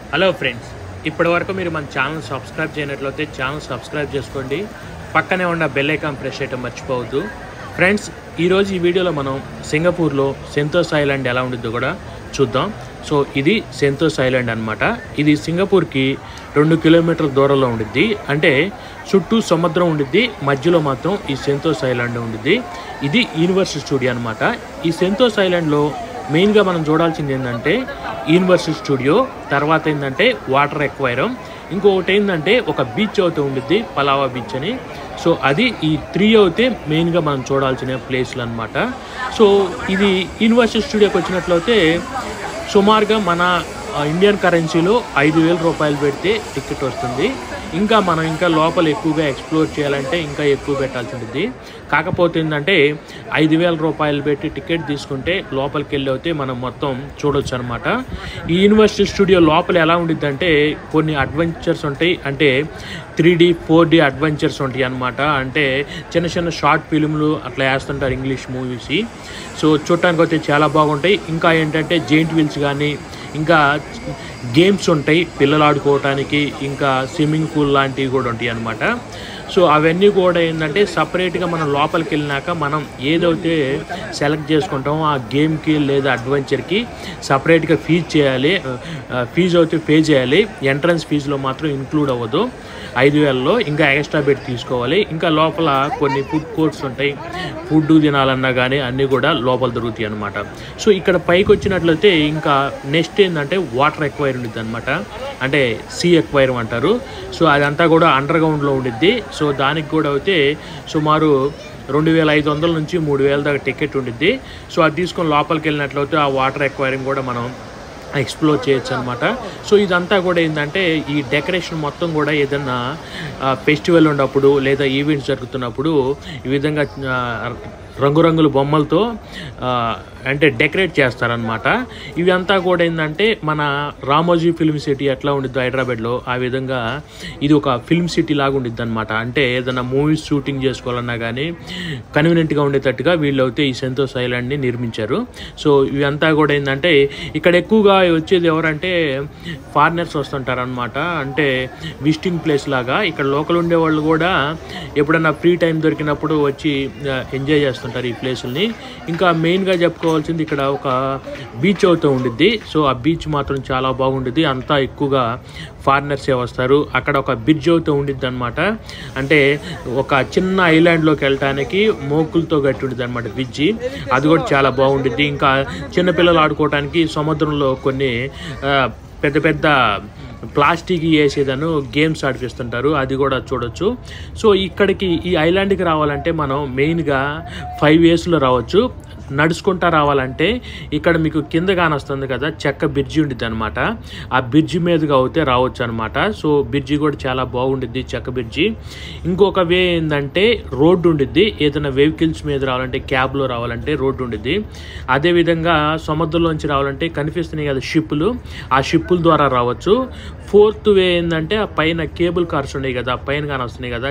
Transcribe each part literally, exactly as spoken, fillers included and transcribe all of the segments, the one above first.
Hello friends, ఇప్పటి వరకు మీరు మన ఛానల్ సబ్స్క్రైబ్ చేయనట్లయితే ఛానల్ సబ్స్క్రైబ్ చేసుకోండి. పక్కనే ఉన్న బెల్ ఐకాన్ ప్రెస్ చేయడం మర్చిపోవద్దు. ఫ్రెండ్స్, ఈరోజు ఈ వీడియోలో మనం సింగపూర్లో సెంతోసా ఐలాండ్ ఎలా ఉండిద్దో కూడా చూద్దాం. సో ఇది సెంతోసా ఐలాండ్ అనమాట. ఇది సింగపూర్కి రెండు కిలోమీటర్ల దూరంలో ఉండిద్ది. అంటే చుట్టూ సముద్రం ఉండిద్ది, మధ్యలో మాత్రం ఈ సెంతోసా ఐలాండ్ ఉండిద్ది. ఇది యూనివర్సల్ స్టూడియో అనమాట. ఈ సెంతోసా ఐలాండ్లో మెయిన్గా మనం చూడాల్సింది ఏంటంటే యూనివర్సల్ స్టూడియో, తర్వాత ఏంటంటే వాటర్ ఎక్వైరం, ఇంకొకటి ఏంటంటే ఒక బీచ్ అవుతూ ఉండిద్ది, పలావా బీచ్ అని. సో అది ఈ త్రీ అయితే మెయిన్గా మనం చూడాల్సిన ప్లేస్లు అనమాట. సో ఇది యూనివర్సల్ స్టూడియోకి వచ్చినట్లయితే సుమారుగా మన ఇండియన్ కరెన్సీలో ఐదు వేల రూపాయలు పెడితే టికెట్ వస్తుంది. ఇంకా మనం ఇంకా లోపల ఎక్కువగా ఎక్స్ప్లోర్ చేయాలంటే ఇంకా ఎక్కువ పెట్టాల్సి ఉంటుంది. కాకపోతే ఏంటంటే ఐదు వేల రూపాయలు పెట్టి టికెట్ తీసుకుంటే లోపలికి వెళ్ళి అయితే మనం మొత్తం చూడొచ్చు అనమాట. ఈ యూనివర్సిటీ స్టూడియో లోపల ఎలా ఉండిద్ది అంటే కొన్ని అడ్వెంచర్స్ ఉంటాయి, అంటే three D four D adventures ఉంటాయి అనమాట. అంటే చిన్న చిన్న షార్ట్ ఫిల్మ్లు అట్లా వేస్తుంటారు, ఇంగ్లీష్ మూవీస్. సో చూడటానికి అయితే చాలా బాగుంటాయి. ఇంకా ఏంటంటే జెయింట్ వీల్స్ కానీ ఇంకా గేమ్స్ ఉంటాయి పిల్లలు ఆడుకోవటానికి, ఇంకా స్విమ్మింగ్ పూల్ లాంటివి కూడా ఉంటాయి అన్నమాట. సో అవన్నీ కూడా ఏంటంటే సపరేట్గా మనం లోపలికి వెళ్ళినాక మనం ఏదైతే సెలెక్ట్ చేసుకుంటామో ఆ గేమ్కి లేదా అడ్వెంచర్కి సపరేట్గా ఫీజు చేయాలి. ఫీజు అయితే పే చేయాలి. ఎంట్రన్స్ ఫీజులో మాత్రం ఇంక్లూడ్ అవ్వదు ఐదు వేలలో, ఇంకా ఎక్స్ట్రా పెట్టి తీసుకోవాలి. ఇంకా లోపల కొన్ని ఫుడ్ కోర్ట్స్ ఉంటాయి, ఫుడ్ తినాలన్నా కానీ అన్నీ కూడా లోపల దొరుకుతాయి అనమాట. సో ఇక్కడ పైకి వచ్చినట్లయితే ఇంకా నెక్స్ట్ ఏంటంటే వాటర్ ఎక్వైర్ ఉండిద్ది అనమాట, అంటే సీ ఎక్వైర్ అంటారు. సో అదంతా కూడా అండర్ గ్రౌండ్లో ఉండిద్ది. సో దానికి కూడా అయితే సుమారు రెండు వేల ఐదు వందల నుంచి మూడు వేల దాకా టికెట్ ఉండిద్ది. సో అది తీసుకొని లోపలికి వెళ్ళినట్లయితే ఆ వాటర్ ఎక్వైరింగ్ కూడా మనం ఎక్స్ప్లోర్ చేయొచ్చు అనమాట. సో ఇదంతా కూడా ఏంటంటే ఈ డెకరేషన్ మొత్తం కూడా ఏదన్నా ఫెస్టివల్ ఉన్నప్పుడు లేదా ఈవెంట్స్ జరుగుతున్నప్పుడు ఈ విధంగా రంగురంగుల బొమ్మలతో అంటే డెకరేట్ చేస్తారనమాట. ఇవంతా కూడా ఏంటంటే మన రామోజీ ఫిల్మ్ సిటీ ఎట్లా ఉండిద్దో హైదరాబాద్లో, ఆ విధంగా ఇది ఒక ఫిల్మ్ సిటీ లాగా ఉండిద్ది అనమాట. అంటే ఏదైనా మూవీస్ షూటింగ్ చేసుకోవాలన్నా కానీ కన్వీనియంట్గా ఉండేటట్టుగా వీళ్ళు అయితే ఈ సెంతోసా ఐలాండ్ని నిర్మించారు. సో ఇవంతా కూడా ఏంటంటే ఇక్కడ ఎక్కువగా వచ్చేది ఎవరంటే ఫారినర్స్ వస్తుంటారు అనమాట. అంటే విజిటింగ్ ప్లేస్ లాగా ఇక్కడ లోకల్ ఉండే వాళ్ళు కూడా ఎప్పుడన్నా ఫ్రీ టైం దొరికినప్పుడు వచ్చి ఎంజాయ్ చేస్తుంటారు ఈ ప్లేసుల్ని. ఇంకా మెయిన్గా చెప్పుకోవాల్సింది ఇక్కడ ఒక బీచ్ అవుతూ ఉండిద్ది. సో ఆ బీచ్ మాత్రం చాలా బాగుండిద్ది, అంతా ఎక్కువగా ఫారినర్సే వస్తారు. అక్కడ ఒక బ్రిడ్జ్ అవుతూ ఉండిద్ది అనమాట. అంటే ఒక చిన్న ఐలాండ్లోకి వెళ్ళటానికి మోకులతో గట్టి ఉండిద్ది అనమాట బ్రిడ్జి, అది కూడా చాలా బాగుండిద్ది. ఇంకా చిన్నపిల్లలు ఆడుకోవటానికి సముద్రంలో కొన్ని పెద్ద పెద్ద ప్లాస్టిక్ వేసేదను గేమ్స్ ఆడిపిస్తుంటారు, అది కూడా చూడొచ్చు. సో ఇక్కడికి ఈ ఐలాండ్కి రావాలంటే మనం మెయిన్గా ఫైవ్ ఇయర్స్లో రావచ్చు. నడుచుకుంటా రావాలంటే ఇక్కడ మీకు కింద కానొస్తుంది కదా చెక్క బ్రిడ్జి ఉండిద్ది అనమాట, ఆ బ్రిడ్జి మీదుగా అయితే రావచ్చు అనమాట. సో బ్రిడ్జి కూడా చాలా బాగుండిద్ది, చెక్క బ్రిడ్జి. ఇంకొక వే ఏంటంటే రోడ్డు ఉండిద్ది, ఏదైనా వెహికల్స్ మీద రావాలంటే క్యాబ్లో రావాలంటే రోడ్డు ఉండిద్ది. అదేవిధంగా సముద్రంలోంచి రావాలంటే కనిపిస్తున్నాయి కదా షిప్పులు, ఆ షిప్పుల ద్వారా రావచ్చు. ఫోర్త్ వే ఏంటంటే ఆ పైన కేబుల్ కార్స్ ఉన్నాయి కదా, పైన కానీ వస్తున్నాయి కదా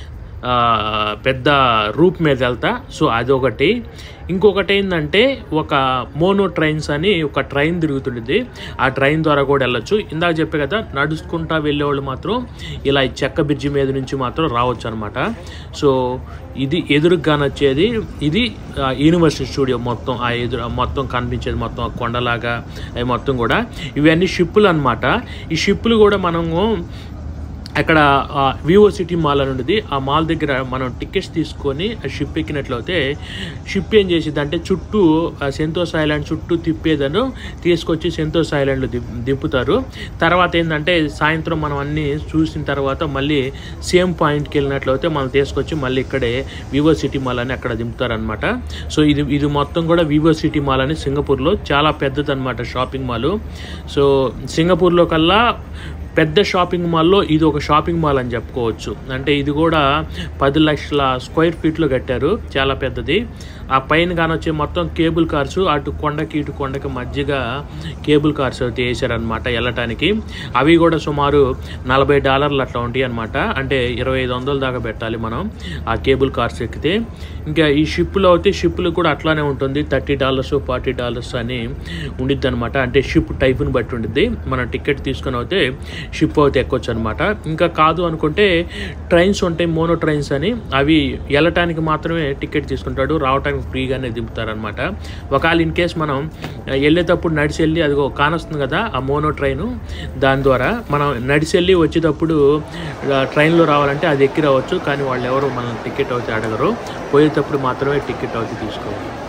పెద్ద రూప్ మీద వెళ్తా, సో అదొకటి. ఇంకొకటి ఏంటంటే ఒక మోనో ట్రైన్స్ అని ఒక ట్రైన్ తిరుగుతుంటుంది, ఆ ట్రైన్ ద్వారా కూడా వెళ్ళొచ్చు. ఇందాక చెప్పే కదా నడుచుకుంటా వెళ్ళేవాళ్ళు మాత్రం ఇలా ఈ చెక్క బ్రిడ్జి మీద నుంచి మాత్రం రావచ్చు అనమాట. సో ఇది ఎదురుగా వచ్చేది ఇది యూనివర్సిటీ స్టూడియో మొత్తం, ఆ ఎదురు మొత్తం కనిపించేది మొత్తం కొండలాగా అవి మొత్తం కూడా ఇవన్నీ షిప్పులు అనమాట. ఈ షిప్పులు కూడా మనము అక్కడ వివో సిటీ మాల్ అని ఉండేది, ఆ మాల్ దగ్గర మనం టికెట్స్ తీసుకొని ఆ షిప్ ఎక్కినట్లయితే షిప్ ఏం చేసేది అంటే చుట్టూ సెంతోసా ఐలాండ్ చుట్టూ తిప్పేదను తీసుకొచ్చి సెంతోసా ఐలాండ్లో దింపుతారు. తర్వాత ఏంటంటే సాయంత్రం మనం అన్నీ చూసిన తర్వాత మళ్ళీ సేమ్ పాయింట్కి వెళ్ళినట్లయితే మనం తీసుకొచ్చి మళ్ళీ ఇక్కడే వివో సిటీ మాల్ అని అక్కడ దింపుతారనమాట. సో ఇది ఇది మొత్తం కూడా వివో సిటీ మాల్ అని సింగపూర్లో చాలా పెద్దది అనమాట షాపింగ్ మాల్. సో సింగపూర్లో కల్లా పెద్ద షాపింగ్ మాల్లో ఇది ఒక షాపింగ్ మాల్ అని చెప్పుకోవచ్చు. అంటే ఇది కూడా పది లక్షల స్క్వేర్ ఫీట్లో కట్టారు, చాలా పెద్దది. ఆ పైన కానొచ్చే మొత్తం కేబుల్ కార్స్, అటు కొండకి ఇటు కొండకి మధ్యగా కేబుల్ కార్స్ అయితే వేసారనమాట వెళ్ళటానికి. అవి కూడా సుమారు నలభై డాలర్లు అట్లా ఉంటాయి అనమాట. అంటే ఇరవై ఐదు వందల దాకా పెట్టాలి మనం ఆ కేబుల్ కార్స్ ఎక్కితే. ఇంకా ఈ షిప్లో అయితే షిప్లు కూడా అట్లానే ఉంటుంది, థర్టీ డాలర్స్ ఫార్టీ డాలర్స్ అని ఉండిద్ది అనమాట. అంటే షిప్ టైప్ని బట్టి ఉండిద్ది. మనం టికెట్ తీసుకుని అయితే షిప్ అయితే ఎక్కొచ్చు అనమాట. ఇంకా కాదు అనుకుంటే ట్రైన్స్ ఉంటాయి, మోనో ట్రైన్స్ అని. అవి వెళ్ళటానికి మాత్రమే టికెట్ తీసుకుంటాడు, రావటానికి ఫ్రీగానే దింపుతారనమాట. ఒకవేళ ఇన్ కేస్ మనం వెళ్ళేటప్పుడు నడిచి వెళ్ళి, అదిగో కానొస్తుంది కదా ఆ మోనో ట్రైను, దాని ద్వారా మనం నడిచి వెళ్ళి వచ్చేటప్పుడు ట్రైన్లో రావాలంటే అది ఎక్కి రావచ్చు. కానీ వాళ్ళు ఎవరు మనం టికెట్ అయితే అడగరు, పోయేటప్పుడు మాత్రమే టికెట్ అయితే తీసుకోవాలి.